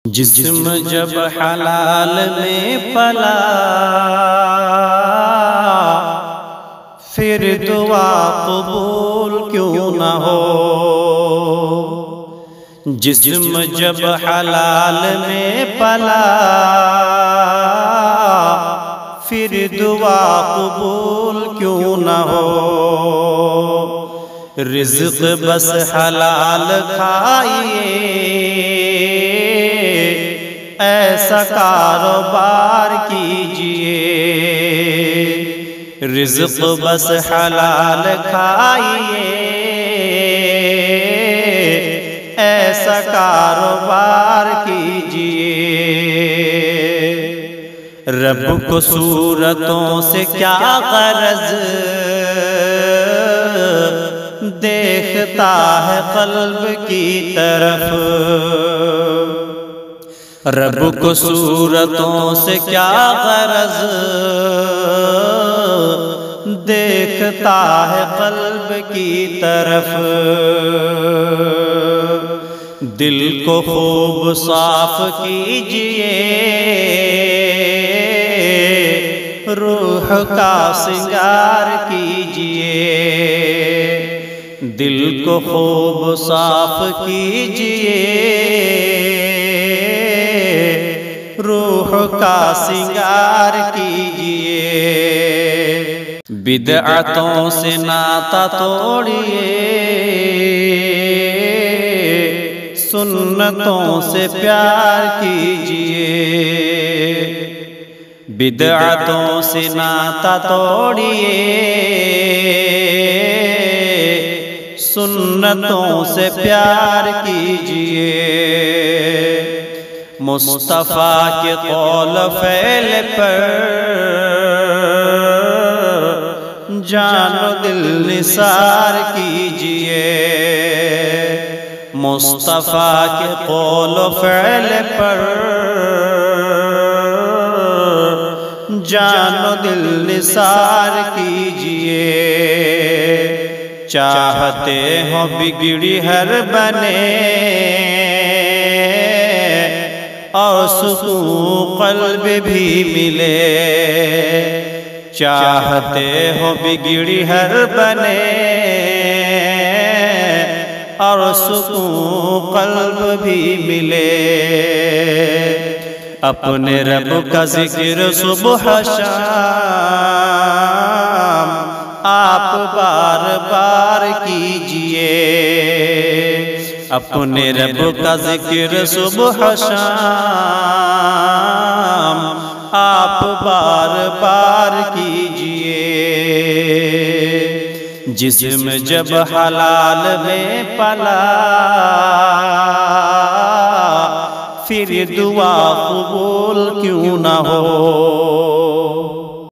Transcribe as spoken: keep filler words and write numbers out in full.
जिस्म जब हलाल में पला फिर दुआ कबूल क्यों न हो। जिस्म जब हलाल में पला फिर दुआ कबूल क्यों न हो। रिज़्क़ बस हलाल खाइए, ऐसा कारोबार कीजिए। रिज़्क़ बस हलाल खाइए, ऐसा कारोबार कीजिए। रब को सूरतों से क्या ग़रज़, देखता है क़ल्ब की तरफ। रब को सूरतों से क्या ग़रज़, देखता है क़ल्ब की तरफ। दिल को खूब साफ कीजिए, रूह का सिंगार कीजिए। दिल को खूब साफ कीजिए, रूह का सिंगार कीजिए। बिदअतों से नाता तोड़िए, सुन्नतों से प्यार कीजिए। बिदअतों से नाता तोड़िए, सुन्नतों से प्यार कीजिए। मुस्तफ़ा के कौल फ़ैल पर जानो दिल निसार कीजिए। मुस्तफ़ा के कौल फ़ैल पर जानो दिल निसार कीजिए। चाहते हो बिगड़ी हर बने और सुकून क़ल्ब भी मिले। चाहते हो बिगड़ी हर बने और सुकून क़ल्ब भी मिले। अपने रब का ज़िक्र सुबह शाम आप बार बार कीजिए। अपने रब का ज़िक्र सुबह शाम आप बार बार कीजिए। जिस्म जब हलाल में पला फिर दुआ कबूल क्यों न हो।